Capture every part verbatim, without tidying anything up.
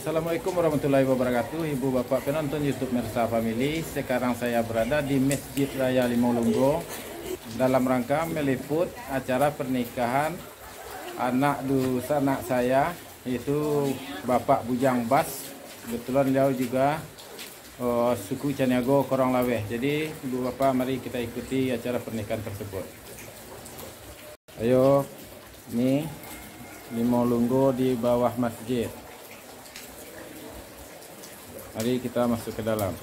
Assalamualaikum warahmatullahi wabarakatuh. Ibu bapak penonton YouTube Mirsa Family. Sekarang saya berada di Masjid Raya Limau dalam rangka meliput acara pernikahan anak dus anak saya, yaitu Bapak Bujang Bas. Kebetulan beliau juga uh, suku Caniago Korong Laweh. Jadi ibu bapak, mari kita ikuti acara pernikahan tersebut. Ayo, ini Limau Lunggo di bawah masjid. Mari kita masuk ke dalam.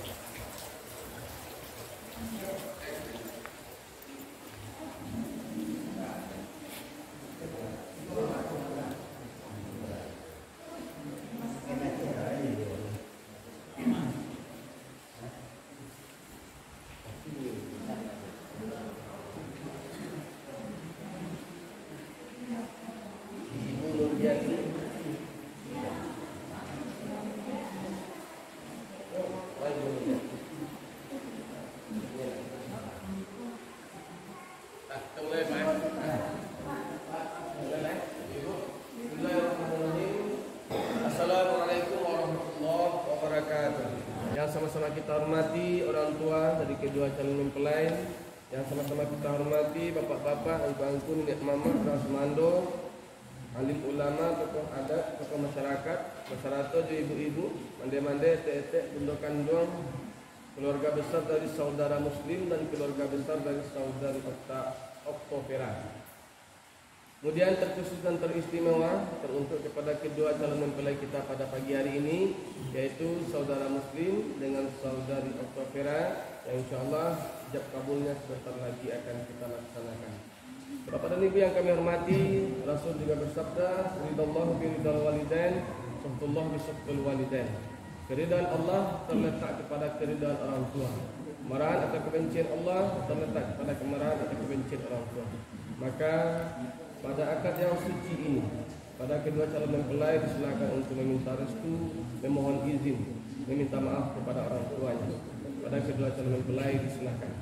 Assalamualaikum warahmatullahi wabarakatuh. Yang sama-sama kita hormati orang tua dari kedua calon mempelai, yang sama-sama kita hormati bapak-bapak, ibu-ibu, nenek mama, rasmando, alim ulama, tokoh adat, tokoh masyarakat, masyarakat, ibu-ibu, mande-mande, tete, bundok-kandung, keluarga besar dari saudara muslim dan keluarga besar dari saudari Oktopera. Kemudian terkhusus dan teristimewa teruntuk kepada kedua calon mempelai kita pada pagi hari ini, yaitu saudara muslim dengan saudari Oktopera, yang insya Allah ijab kabulnya sebentar lagi akan kita laksanakan. Bapak dan Ibu yang kami hormati, Rasul juga bersabda, ridallahu bi ridal walidain, sabtullah bi sabtul walidain. Keridhaan Allah terletak kepada keridhaan orang tua. Kemarahan atau kebencian Allah terletak kepada kemarahan atau kebencian orang tua. Maka pada akad yang suci ini, pada kedua calon mempelai disilakan untuk meminta restu, memohon izin, meminta maaf kepada orang tuanya. Pada kedua calon mempelai disilakan.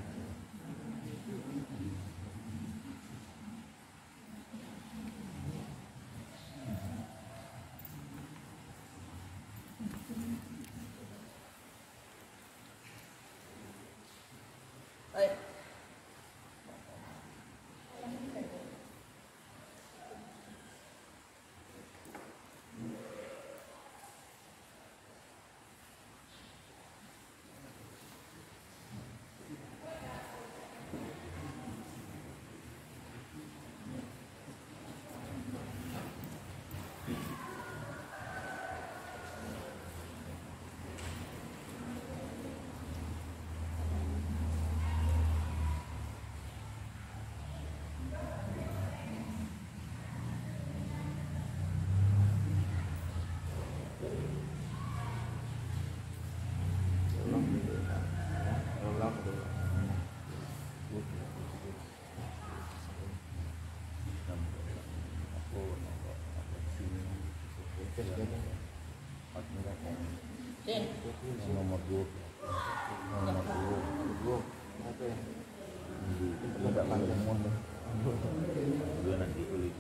Nomor dua, nomor dua, dua, oke. Tidak panjang mundur. Dua nanti kulit.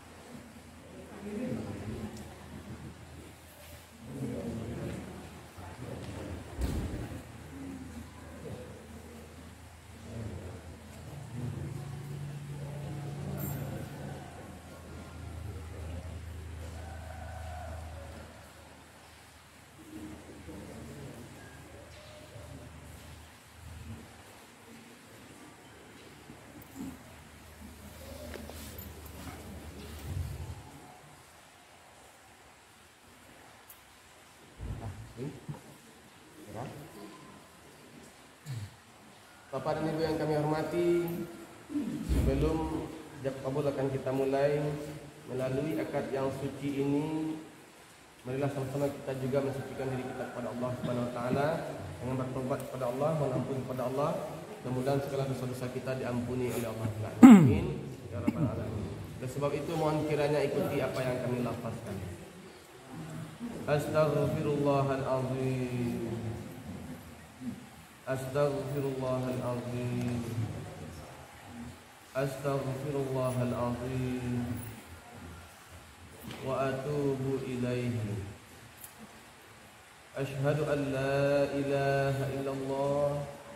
Bapak dan Ibu yang kami hormati, sebelum ijab kabul akan kita mulai melalui akad yang suci ini, marilah sama-sama kita juga mensucikan diri kita kepada Allah Subhanahu wa taala dengan bertobat kepada Allah, mohon ampun kepada Allah. Mudah-mudahan segala dosa-dosa kita diampuni oleh Allah. Amin ya rabbal alamin. Oleh sebab itu mohon kiranya ikuti apa yang kami lafazkan. Astaghfirullahalazim. Astaghfirullahalazim. Astaghfirullahalazim. Wa atubu ilaihi. Asyhadu an la ilaha illallah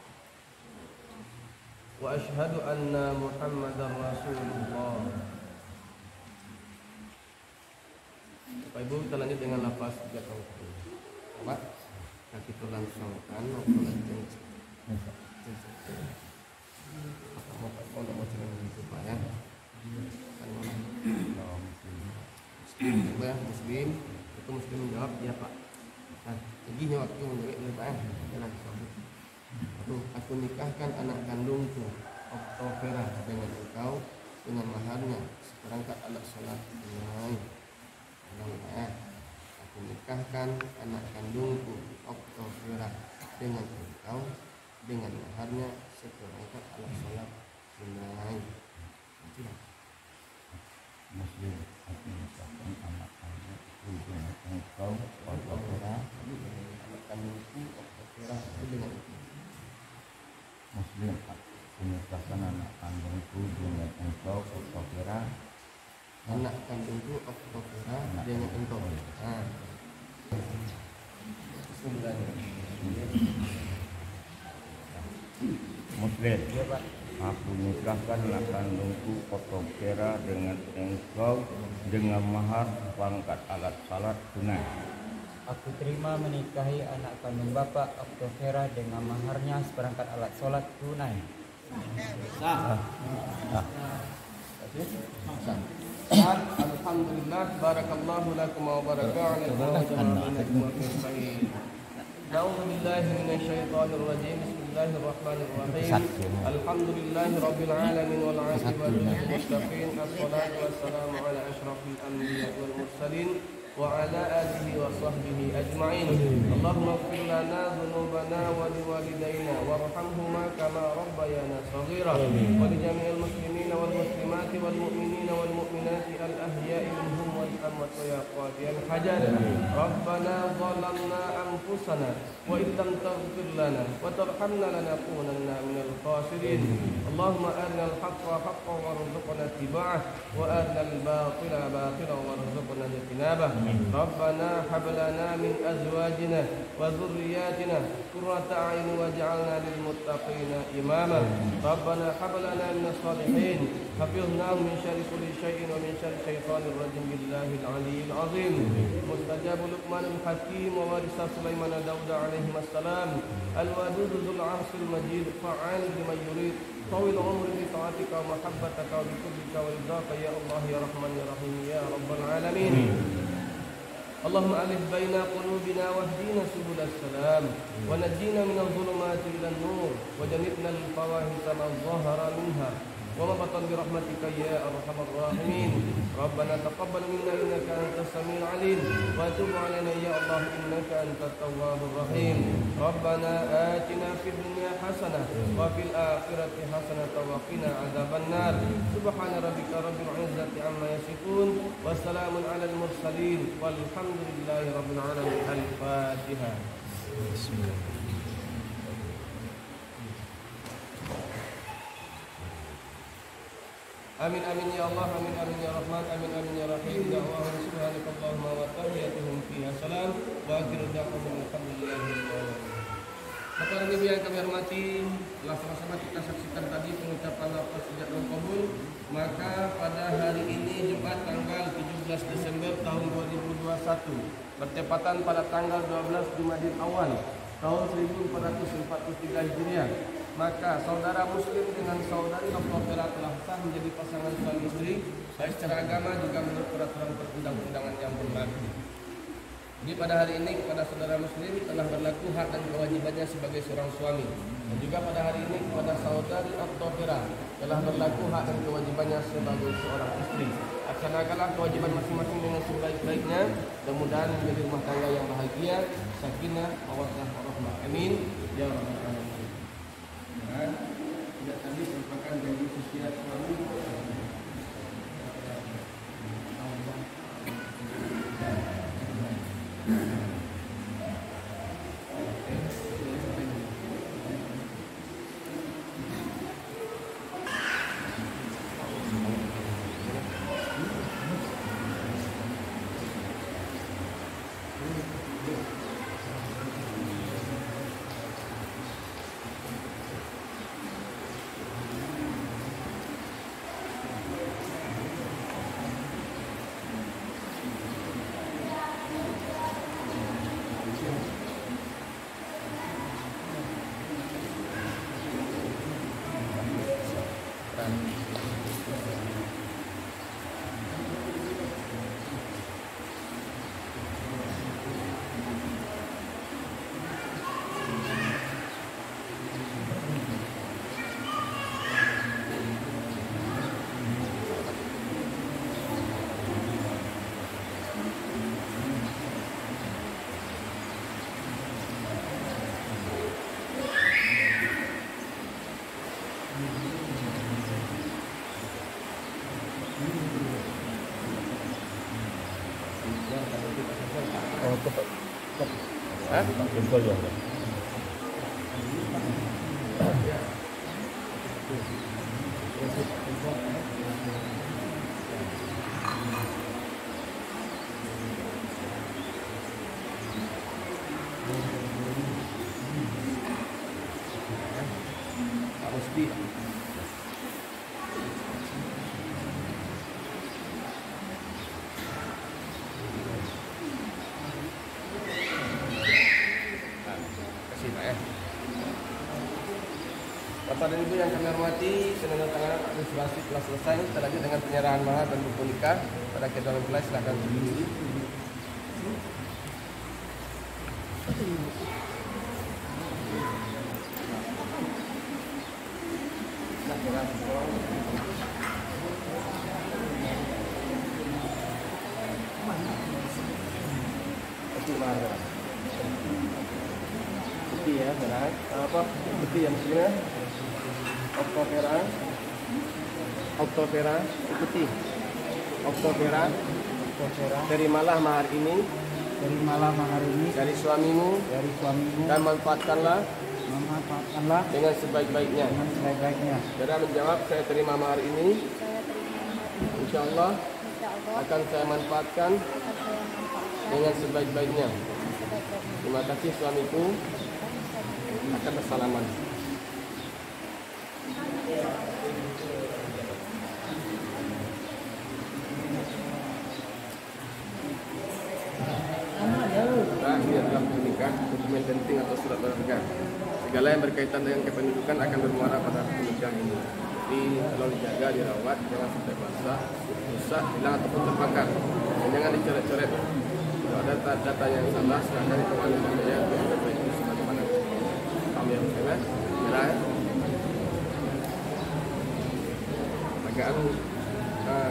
wa asyhadu anna Muhammadar Rasulullah. Bapak Ibu, kita lanjut dengan lafaz tiga kali. Pak, kaki terlangsungkan ya. Muslim itu Muslim menjawab ya Pak. Nah, jadi waktu menjawab oleh Pak. Jalan sambut. Satu, aku nikahkan anak kandungku Oktovera dengan engkau dengan maharnya seperangkat alat sholat tunai. Ulang aku nikahkan anak kandungku Oktovera dengan engkau dengan maharnya seperangkat alat sholat tunai. Muslim aku nikahkan anak kandungku dengan engkau Oktovera anak kandungku Oktovera dengan engkau. Muslim aku nikahkan anak kandungku dengan engkau Oktovera anak kandungku Oktovera dengan engkau. Nah, Muslim aku nikahkan anak kandungku Oktovera dengan engkau dengan mahar pangkat alat salat tunai. Aku terima menikahi anak kandung Bapak Oktovera dengan maharnya seperangkat alat sholat tunai. sah. Sah. Alhamdulillah, barakallahu lakum wa baraka alaikum. A'udzu billahi minasyaitonir rajim. Bismillahirrahmanirrahim. Alhamdulillahi rabbil alamin wal 'aqibatu lil muttaqin. Assalatu wassalamu ala asyrafil anbiya'i wal mursalin wa ala alihi wa sahbihi ajma'in. Allahumma ighfir lana dhunubana wa liwalidayna warhamhuma kama rabbayana shaghira wa li jami'il muslimina wal muslimati wal mu'minina wal mu'minati al ahya'i minhum wal amwat wa ya qadiyal hajat. Rabbana zalamna anfusana wa illam taghfir lana wa tarhamna lanakunanna minal khasirin. Allahumma arina al-haqqa haqqan warzuqna ittiba'ah wa arina al-batila batilan warzuqna ijtinabah. Rabbana hab lana min azwajina wa dhurriyyatina qurrata a'yun waj'alna lil muttaqina imama. Rabbana hab lana min as-salihin hafizna min syarri kulli syai'in wa min syarri syaitanir rajim billahi al-'aliyyil 'azim. Mustajab Luqmanul Hakim wa warisa Sulaiman Daud alaihi assalam. Al-wadud dzul 'arsyil majid fa'al liman yurid. Tawil umri bi ta'atika wa mahabbataka wa bi kullika wa ridaka ya Allah ya Rahman ya Rahim ya Rabbal alamin. Allahumma alif baina qulubina wahdina subulas salam wa najjina minadh dhulumati ilan nur wa jannibna al-fawahisha ma dhahara minha wa ma batan bi rahmatika ya arhamar rahimin. Rabbana taqabbal minna innaka antas samiul alim wa tub alaina ya Allah innaka antat tawwabur rahim. Rabbana atina fid dunya hasanah wa fil akhirati hasanah wa qina adzaban nar. Subhana rabbika rabbil izzati amma yasifun wa salamun alal mursalin walhamdulillahi rabbil alamin. Al-Fatihah. Bismillah. Amin amin ya Allah, amin amin ya Rahman, amin amin ya Rahim. Da'wahum subhanakallahumma wa tahiyyatuhum fiha salam wa akhiru da'wahum alhamdulillahi rabbil alamin. Bapak dan Ibu yang kami hormati, telah sama-sama kita saksikan tadi pengucapan lafaz ijab dan qabul. Maka pada hari ini Jumat tanggal tujuh belas Desember tahun dua ribu dua puluh satu bertepatan pada tanggal dua belas Jumadil Awal tahun seribu empat ratus empat puluh tiga Hijriah, maka saudara muslim dengan saudari Oktovera telah sah menjadi pasangan suami istri baik secara agama juga menurut peraturan perundang-undangan yang berlaku. Jadi pada hari ini kepada saudara muslim telah berlaku hak dan kewajibannya sebagai seorang suami, dan juga pada hari ini kepada saudari Oktovera telah berlaku hak dan kewajibannya sebagai seorang istri. Laksanakanlah kewajiban masing-masing dengan sebaik-baiknya, mudah-mudahan menjadi rumah tangga yang bahagia, sakinah, mawaddah, warahmah. Amin ya rabbal alamin. Dan tidak tadi merupakan janji sosial suami. Hah? Jempol ya. Mesti. Kasih Pak ya. Bapak dan Ibu yang kami hormati, penandatanganan administrasi telah selesai. Kita lanjut dengan penyerahan mahar dan buku nikah pada kedua mempelai. Silakan berdiri. Bukti ya, benar. Apa? Bukti yang sebenarnya. Oktavera, Oktavera, ikuti. Oktavera, Oktavera, terimalah mahar ini terimalah mahar ini dari suamimu dari suamimu dan manfaatkanlah memanfaatkanlah dengan sebaik-baiknya. dengan sebaik-baiknya. Saudara menjawab, saya terima mahar ini. Insya Allah akan saya manfaatkan dengan sebaik-baiknya. Terima kasih suamiku. Akan bersalaman. Nah, ini adalah nikah, dokumen penting atau surat berharga. Segala yang berkaitan dengan kependudukan akan bermuara pada nikah ini. Jadi kalau dijaga, dirawat, jangan sampai basah, rusak, hilang ataupun terbakar. Dan jangan dicoret-coret. Kalau ada data yang salah, silakan kembali ke saya untuk diperbaiki sebagaimana. Kami yang saya, merah. Agak anu. Nah.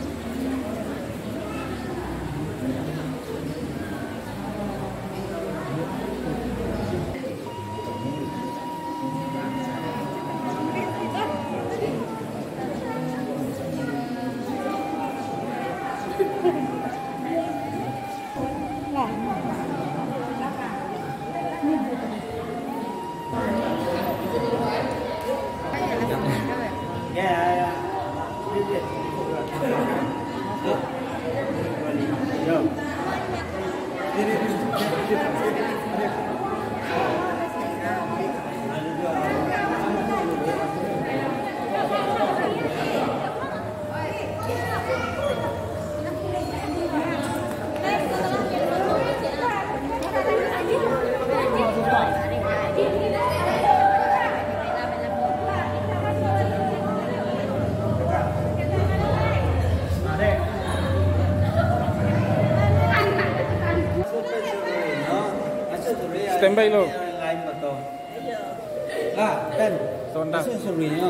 Standby lo. Lain betul. Lah, kan. Sonda. Sesungguhnya.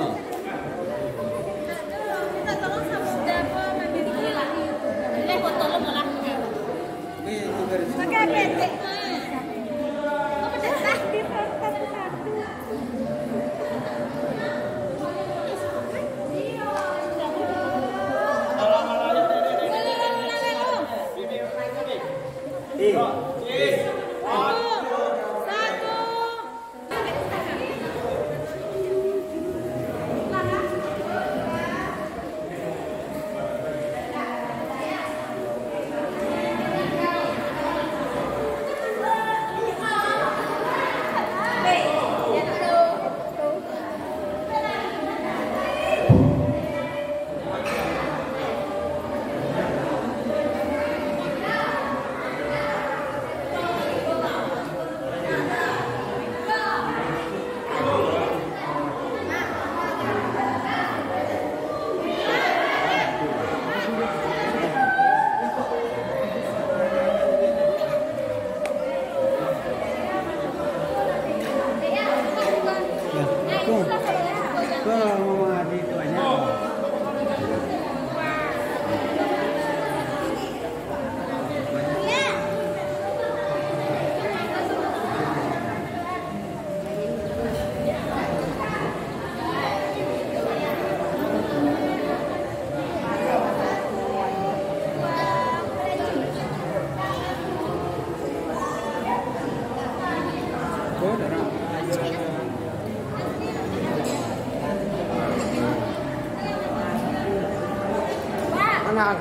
Mana?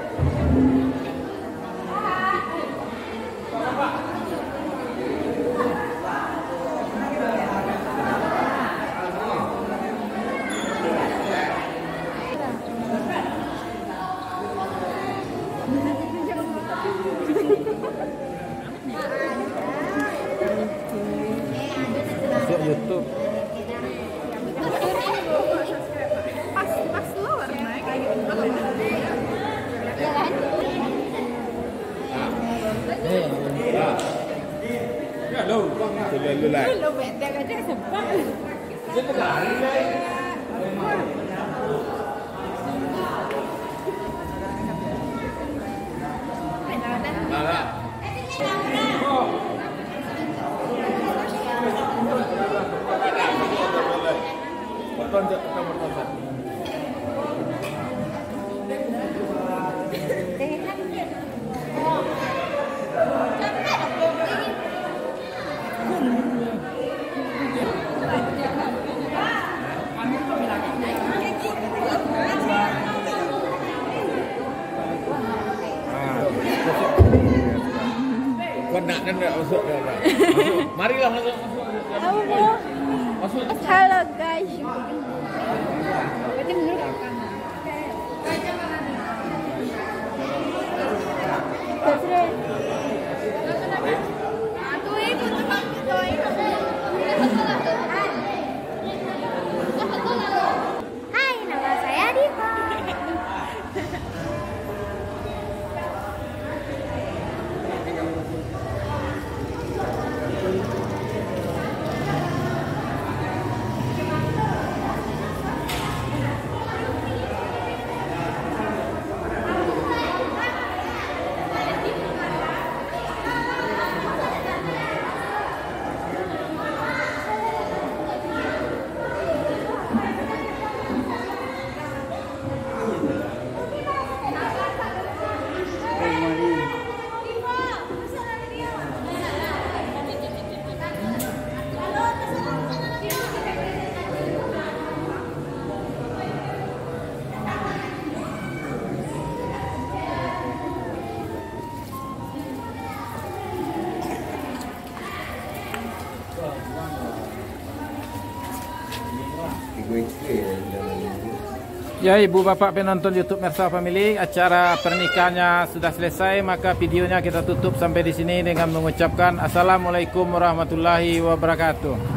Masuk YouTube. Pas pas lo warna kayak gitu. Ya kan? Ya lo, lu lah. Lo bete aja sebab. Tonjok ke kamar kosan. Kau nak dan nak masuk ke orang. Marilah masuk masuk. Masuk. Halo guys. Berarti menurut kakak. Hai, nama saya Diva. Ya, ibu bapak penonton YouTube Mersa Family, acara pernikahannya sudah selesai, maka videonya kita tutup sampai di sini dengan mengucapkan Assalamualaikum warahmatullahi wabarakatuh.